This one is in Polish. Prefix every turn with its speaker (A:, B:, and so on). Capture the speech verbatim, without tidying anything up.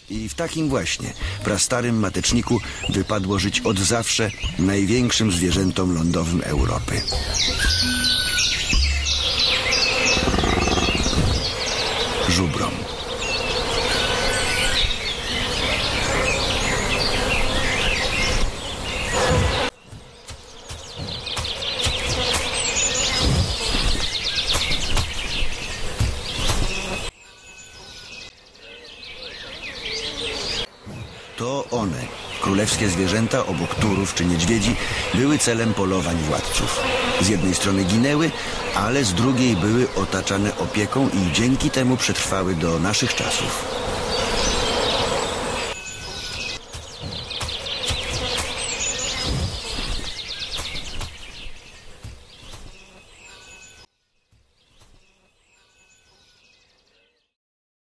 A: I w takim właśnie prastarym mateczniku wypadło żyć od zawsze największym zwierzętom lądowym Europy. Żubrom. To one, królewskie zwierzęta obok turów czy niedźwiedzi, były celem polowań władców. Z jednej strony ginęły, ale z drugiej były otaczane opieką i dzięki temu przetrwały do naszych czasów.